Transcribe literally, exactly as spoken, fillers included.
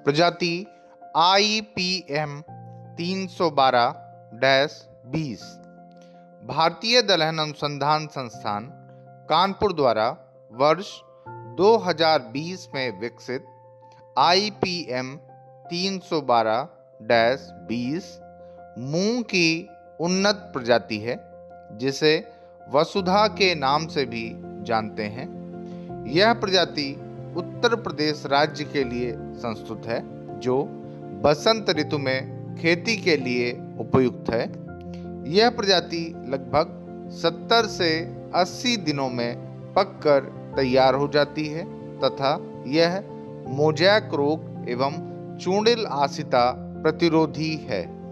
प्रजाति I P M तीन सौ बारह बीस भारतीय दलहन अनुसंधान संस्थान कानपुर द्वारा वर्ष दो हज़ार बीस में विकसित आई पी एम तीन सौ बारह बीस मूंग की उन्नत प्रजाति है, जिसे वसुधा के नाम से भी जानते हैं। यह प्रजाति उत्तर प्रदेश राज्य के लिए संस्तुत है, जो बसंत ऋतु में खेती के लिए उपयुक्त है। यह प्रजाति लगभग सत्तर से अस्सी दिनों में पककर तैयार हो जाती है तथा यह मोजैक रोग एवं चूंडिल आसिता प्रतिरोधी है।